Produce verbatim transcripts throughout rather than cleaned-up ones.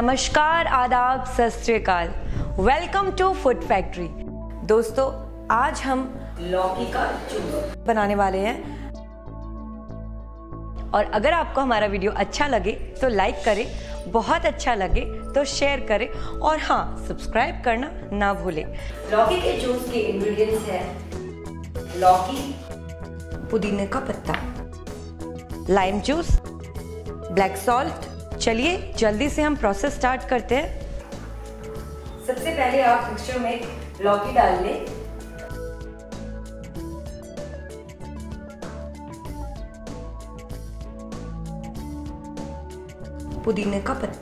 नमस्कार, आदाब, सत श्री अकाल। Welcome to food factory. दोस्तों, आज हम लौकी का जूस बनाने वाले हैं और अगर आपको हमारा वीडियो अच्छा लगे तो लाइक करें, बहुत अच्छा लगे तो शेयर करें और हाँ, सब्सक्राइब करना ना भूलें। लौकी के जूस के इंग्रेडिएंट्स हैं लौकी, पुदीने का पत्ता, लाइम जूस, ब्लैक सॉल्ट। चलिए जल्दी से हम प्रोसेस स्टार्ट करते हैं। सबसे पहले आप मिक्सचर में लौकी डाल लें, पुदीने का पत्ता,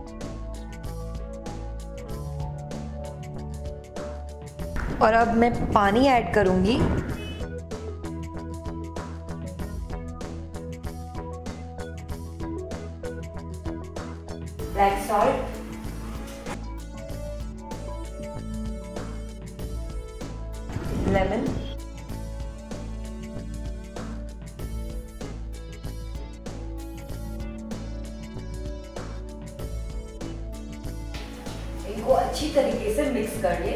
और अब मैं पानी ऐड करूंगी। ब्लैक सॉल्ट, लेमन, इनको अच्छी तरीके से मिक्स कर ले।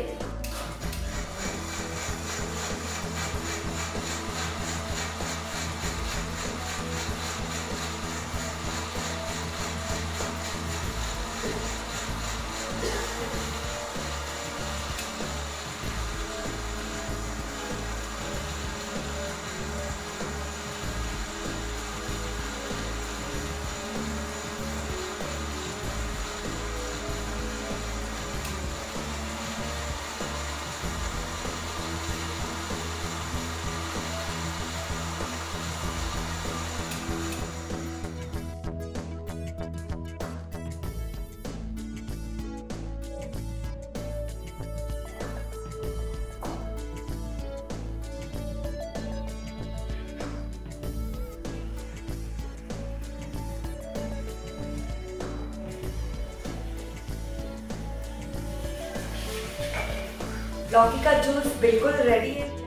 लौकी का जूस बिल्कुल रेडी है।